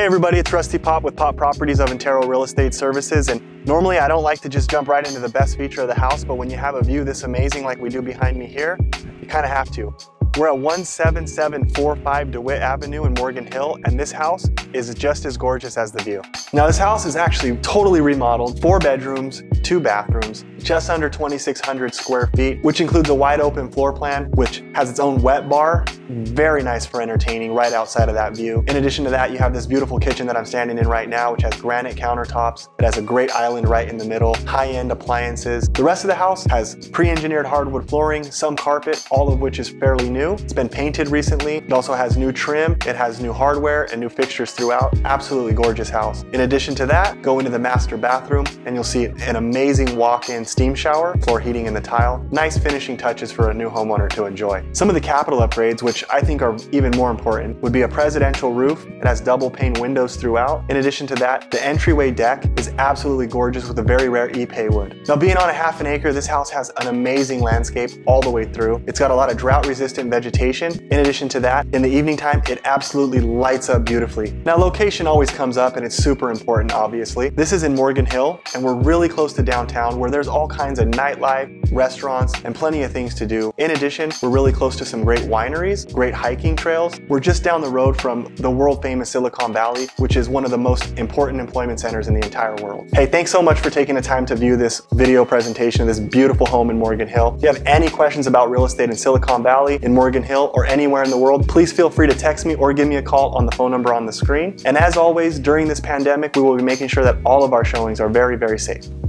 Hey everybody, it's Rusty Pop with Pop Properties of Antero Real Estate Services, and normally I don't like to just jump right into the best feature of the house, but when you have a view this amazing like we do behind me here, you kind of have to. We're at 17745 DeWitt Avenue in Morgan Hill, and this house is just as gorgeous as the view. Now this house is actually totally remodeled, 4 bedrooms, 2 bathrooms, just under 2,600 square feet, which includes a wide open floor plan, which has its own wet bar. Very nice for entertaining right outside of that view. In addition to that, you have this beautiful kitchen that I'm standing in right now, which has granite countertops. It has a great island right in the middle, high-end appliances. The rest of the house has pre-engineered hardwood flooring, some carpet, all of which is fairly new. It's been painted recently. It also has new trim. It has new hardware and new fixtures throughout. Absolutely gorgeous house. In addition to that, go into the master bathroom and you'll see an amazing walk-in steam shower, floor heating in the tile. Nice finishing touches for a new homeowner to enjoy. Some of the capital upgrades, which I think are even more important, would be a presidential roof. It has double pane windows throughout. In addition to that, the entryway deck is absolutely gorgeous with a very rare epay wood. Now being on a half an acre, this house has an amazing landscape all the way through. It's got a lot of drought resistant vegetation. In addition to that, in the evening time, it absolutely lights up beautifully. Now location always comes up and it's super important, obviously. This is in Morgan Hill and we're really close to downtown where there's all kinds of nightlife, restaurants, and plenty of things to do. In addition, we're really close to some great wineries, great hiking trails. We're just down the road from the world famous Silicon Valley, which is one of the most important employment centers in the entire world. Hey, thanks so much for taking the time to view this video presentation of this beautiful home in Morgan Hill. If you have any questions about real estate in Silicon Valley, in Morgan Hill, or anywhere in the world, please feel free to text me or give me a call on the phone number on the screen. And as always, during this pandemic, we will be making sure that all of our showings are very, very safe.